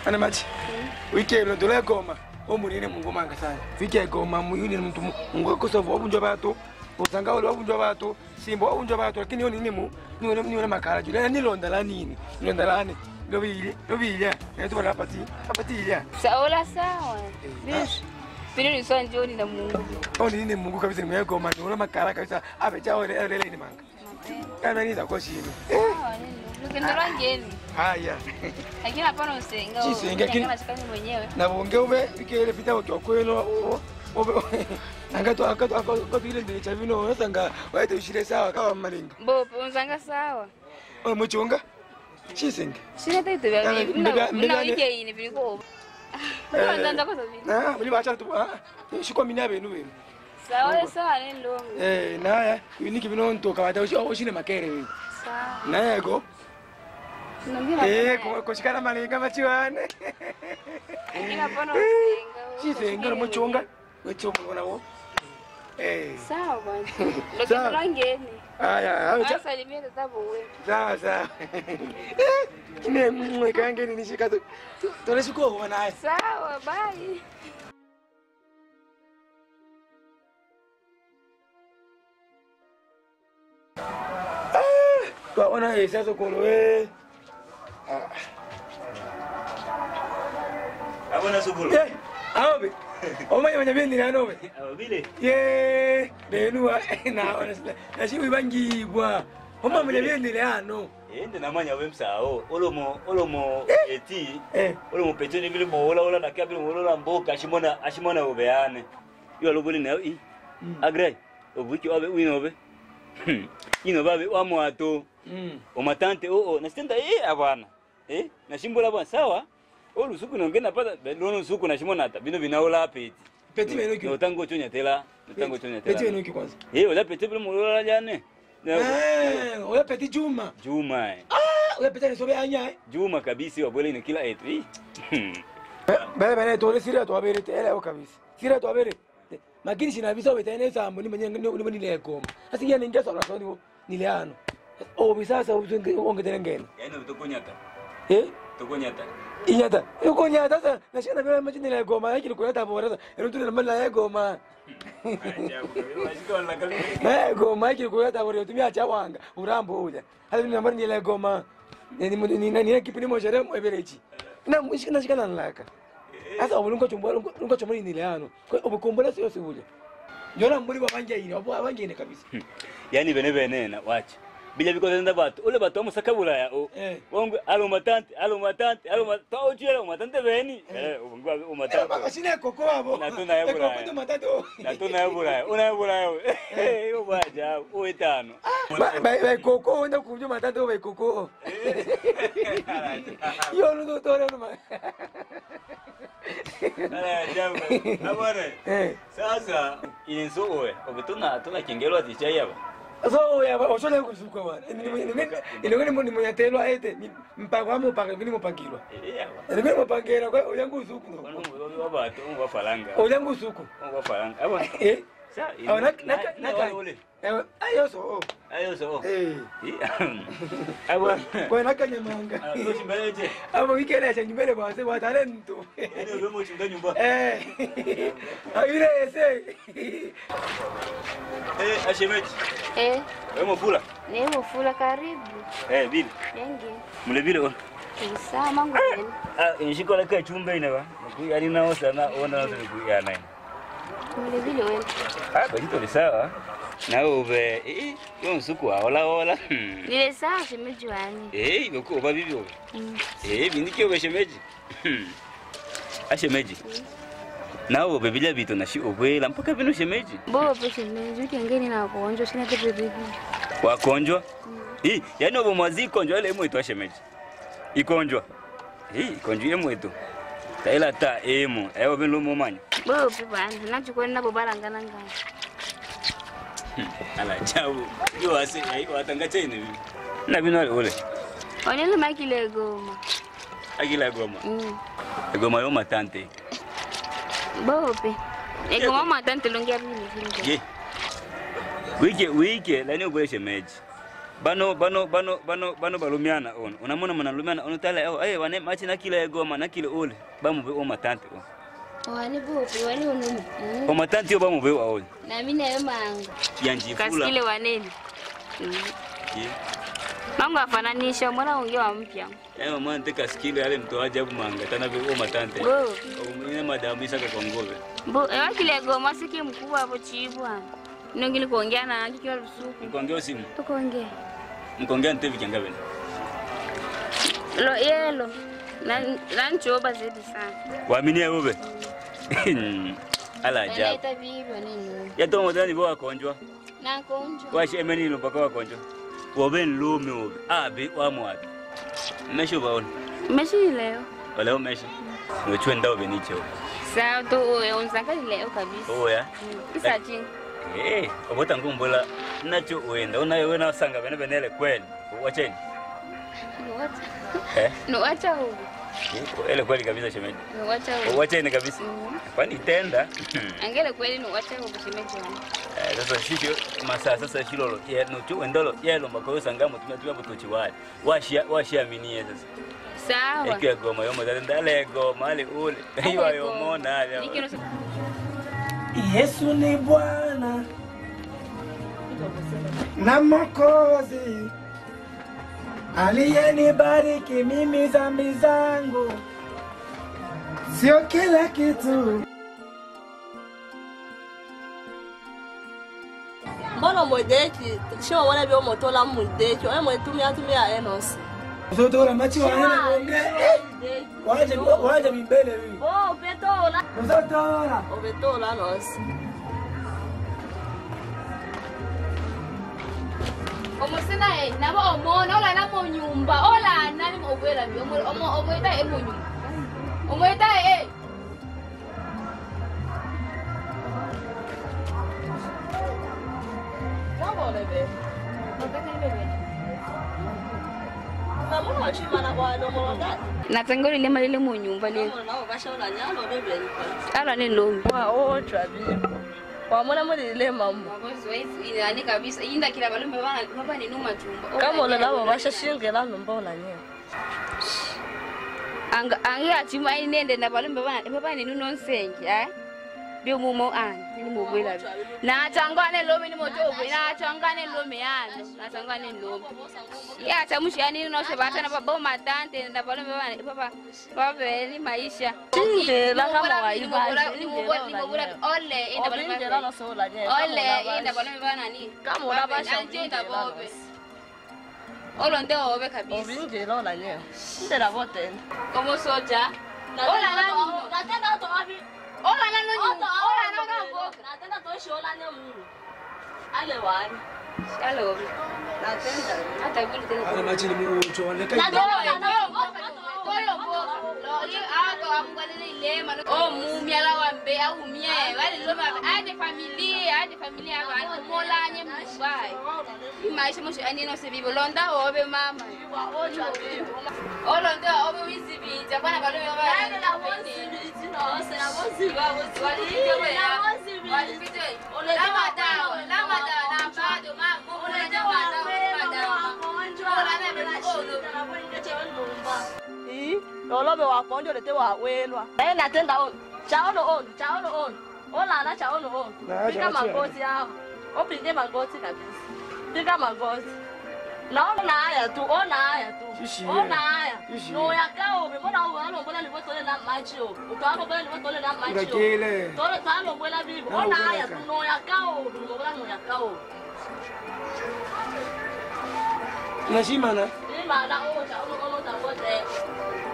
Ana machi. Wiki lo dole goma. O munene Mungu manga sana. Wiki goma muyuni mtu Mungu kosovo obunjo bato. Usanga wale obunjo bato. Simbo obunjo bato lakini yoni nimu niona makara jule ni londa la nini. Londa la ni. Lobile. Eto bala apati ile. Saola sawa. Bish. Pili ni sio njoni na Mungu. O nini Mungu kabisa ni mwe goma niona makara kabisa. Abecha ole ni manga. Kana ni za koshini. Ukendera ngeni. Haya. Lakini hapana usenga. Chisenga kini. Unashikana mwenyewe. Na bonge ube ikele pita kwa kweno obe akato ile ndio chavino unasanga waite ushire sawa kama malinga. Bopo unzanga sawa. O muchunga. Chisenga. Sina tatu ya mimi. Mna wike ini biliko. Ndanza kwa sababu. Muli bacha tu. Shiko mina benu benu. Sawa nendo. Naya, uniki bino ntoka wata ushine makere wewe. Sawa. Naya go. Nambira. Kushikana malinga machiwane. Lakini hapana usenga. Chisenga muchunga. Muchunga nawo. Sawa bwana. Ndio ngeni. Haya, salimia tatabu wewe. Sawa. Kine mwekange ni nishika tu. Tunashukuru naye. Sawa, bye. Kwa ona sasa koloe. Abona subulu. Aobe. Omanya banyabindi nanobe. Abile. Benua na honestly. Na shi wibangibwa. Oma manyabindi lano. Ende namanya wemsao. Olomo eti. Olomo petoni bile mola na kabile mola mboka ashimona obeane. Yo lobuli na i. Agrai. Obuki obe winobe. Babe wa mwato. Omatante na stenda abana. Na shimbola bwana sawa. Olusuku nongena pata lono suku na shimona ata bino binaola peti. Peti beno ki. Notango chonya tela. Peti beno ki kwanza. Ola peti bile molola jane. Ola peti Juma. Ola peti ni sobe anya. Juma kabisa wabole ni kila etu. Bale tole sira to abere tele kabisa. Sira to abere. Makini shinabisa wetene sambo ni manye ni lekoma. Asikia ningia sola soni ni leano. Bisasa ongetene ngene. Yaani utokonyata. Tokonyata. Inyata. Ukonyata sasa na shina bila maji ni lekoma yake kuleta bora sasa. Rutu na mala lekoma. Goma yake kuleta bora utumia chawanga urambo uja. Hadi ni mara ni lekoma. Ni kipindi moja remo evereji. Na mshikana shikana nalaka. Sasa ubulungo chombo ni leano. Kwa ubukombola sio sivule. Jona mbuli babanje ine, babanje ine kabisa. Yaani bene na wacha. Bila biko tenda batu. Ole batu amusakabula ya o. Wongo alomatante. Tao jela umatante beni. Wongo umatante. Baba sina koko abo. Na tuna yabula. Na tuna yabula. Una yabula yo. Yo baja, o etano. Ba koko ndo kunjo matante ba koko. Yo ndo tore no ma. Ala jamu. Abone. Sasa inso oe. Obetuna kingelo atichaya ba. So ya osole kusuka bwana. Ni mnyatelo aete mpagwamo paka vini mopangilwa. Ni mopangela kwa uyangu usuku no. Wabatu ngwafalanga. Uyangu usuku. Ngwafalanga. Abona. Sa. Naka. Ayo so. Abona. Kwa naka nyamanga. Ndoshimbeje. Abo wikele cha nyumbele bwa se wa talento. Ndio wewe mchunga nyumba. Ile ese. Ashemeji. Wewe mfula? Ni mfula karibu. Bibi. Yengi. Mule vile ona. Sawa mangu. Nishiko la kai chumbe ina ba. Kuyani nao sana ona na kuyana ina. Mule vile wewe. Kwa hiyo ni sawa. Na ube yo nsuku ola. Ile sawa shemeji wani. Boko ba bibi obe. Bindiki obe shemeji. Ashemeji. Na ube bila bito na shi obwela mpaka bino shemeji. Bobo shemeji ukengeni na konjo sina tepe bibi. Wakonjwa? Yani obo mwazi konjwa ile emo itwa shemeji. Ikonjwa. Ikonjwa emo ito. Taila ta emo. Ewo bino mumanya. Bobo bana nachukua nabo barangana ngana. Ala chao. Yo ase watanga chene bibi. Na bino ole. Onele makile goma. Akila goma. Goma yo matante. Bope. Goma matante longia bini. Wiki lani ubwe shemeji. bano balumiana ono unamona manalumiana ono tala wane machi na kile goma na kile ole bamu be o matante wani bope wani onu o matante bamu be wa ole na mimi nayo manga yanjifula kaskile waneni Mangu afananisha mbona ungewa mpya mwana nteka skile yale mtu ajabu manga tana be o matante ina madamu isaka kwa ngove kile goma siki mkubwa hapo chibwa ningili kuongea na kikila rusuku kuongea simu tukoongea mkongea ntevi kangabe lo yelo na nchoba zaidi sana waaminia wewe ala ajabu naita bibi nini yato modani bo akonjwa na konjwa washi emeni lo mpaka wakonjwa woben lume wobe abi wa mwatu mesho baona meshi leo wala mesho no chwenda wobe nicho sawa tu unsanga leo kabisa oya isa chini obota ngumbola nacho uenda unayo wewe nasanga benele kweli wacheni no wacha huko ele kweli kabisa shemeji no wacha huko wacheni kabisa kwani tenda angele kweli no wacha huko shemeji sasa shisho masaa sasa shilolo no chu endolo yelo mbako sangamo tumia butochi wale washiaminie sasa sawa ikiwa goma yomo ndale goma ale ule hiyo yomona ale Yesu ni Bwana na Mwokozi aliyenibariki mimi dhambi zangu, sio kila kitu. Mbona mwedeki sio wana bio motola mwedeki wewe mwetumia Enos Zotola machi wana onge waje mbele hivi betola zotola betola nos Omusina nabo omona ola na mo nyumba ola nani mo gwela bi omoita mo nyumba omoita Kama lebe Kama unachimana kwa domo ngani natangoli lema lile mo nyumba lile nao bashaona nyalo lebe ala ni lomi wa trabi kwa mwana mwili ile mambo yani kabisa inda kila balume baba ni numa tumba kama una nabo bashashingela mbona nyewe anga chima inende na balume baba ni nuno nsenge bio mumo ni mugwela na changane lomi ni motobo na changane lomi yano na changane lomi ya chamushi yani no se bata na baba matante na balume baba ni maisha ingela kama waiba ni mugwela ole inda balume ingela no sola nyewe ole inda balume bana ni kama unabasha inda bobe olo nde obe kabisa obingela la nyewe ndela bote como soja ola nani natenda to abi ola nani ola nani boka natenda to shola nyewe ale wani Hello. Natenda. Hata vile tena. Ana machi ni mtu waneka. Mumiala wambe au mie wale loma ade familia aba molanye mbai maisha mosho anino se bibo londa obe mama olonda obe wizibija bana balo yoba ade la wozibiji no se la woziba walipite la mata na bado mama mulete Olobe wakonjo lete wawelwa. Natenda on. Chaono on. Ola na chaono on. Pika magoti yao. Opinde magoti kabisa. Pika magoti. Naona haya tu. Ona haya. No yakao mbona ualo mbona nilipotole na maji yo. Utaako mbona nilipotole na maji yo. Ngakile. Tole tano mbona bibi. Ona haya tu no yakao. Mbona no yakao. Nashimana. Ni maana chaono tabote.